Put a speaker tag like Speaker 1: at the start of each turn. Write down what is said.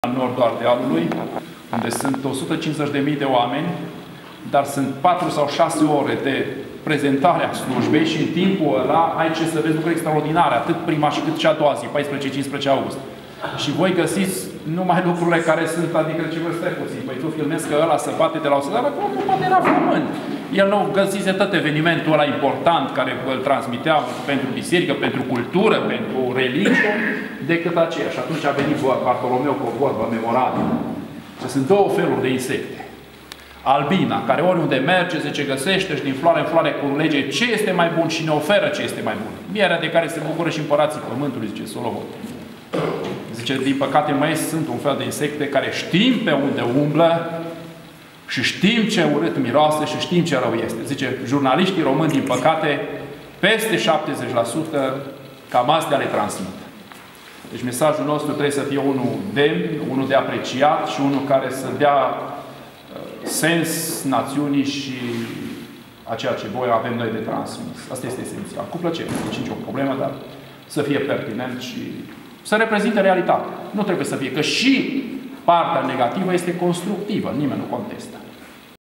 Speaker 1: în nordul Ardealului, unde sunt 150.000 de oameni, dar sunt 4 sau 6 ore de prezentare a slujbei și în timpul ăla ai ce să vezi lucruri extraordinare, atât prima și cât și a doua zi, 14-15 august. Și voi găsiți numai lucrurile care sunt, adică ce vă stai puțin. Păi tu filmezi că ăla se bate de la o sădare, acum poate era flământ. El nu găsise tot evenimentul ăla important care îl transmitea pentru biserică, pentru cultură, pentru religie, decât aceea. Și atunci a venit Bartolomeu cu o vorbă memorabilă. Că sunt două feluri de insecte. Albina, care oriunde merge, zice, găsește și din floare în floare culege ce este mai bun și ne oferă ce este mai bun. Mierea de care se bucură și împărații pământului, zice Solomon. Zice, din păcate mai sunt un fel de insecte care știm pe unde umblă și știm ce urât miroase și știm ce rău este. Zice, jurnaliștii români, din păcate, peste 70% cam astea le transmit. Deci mesajul nostru trebuie să fie unul demn, unul de apreciat și unul care să dea sens națiunii și a ceea ce voi avem noi de transmis. Asta este esențial. Cu plăcere, nici nicio problemă, dar să fie pertinent și să reprezinte realitatea. Nu trebuie să fie, că și partea negativă este constructivă, nimeni nu contestă.